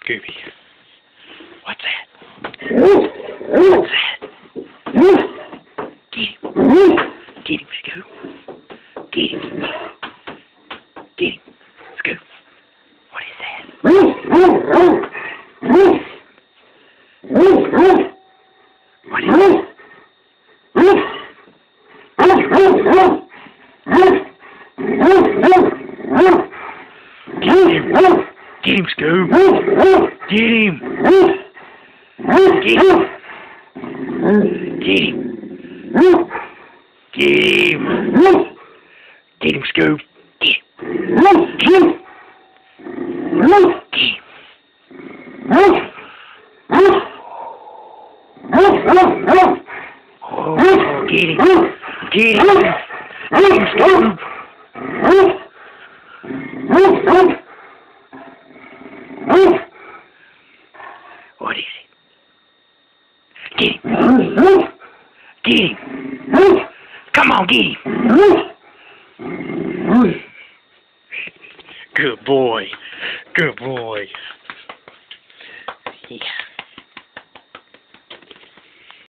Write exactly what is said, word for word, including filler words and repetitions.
Scooby. What's that? What's that? Get him. Get him, Scoob. Get him. Get him. Scoob. What is that? What is it? Get him, Scoob. Get him. Get him. Get him. Get him. Get him, Scoob. Get him. Get him. Get him. Oh, get him. Get him. Get him, Scoob. What is it? Get him. Get him. Come on, get him. Good boy. Good boy. Yeah.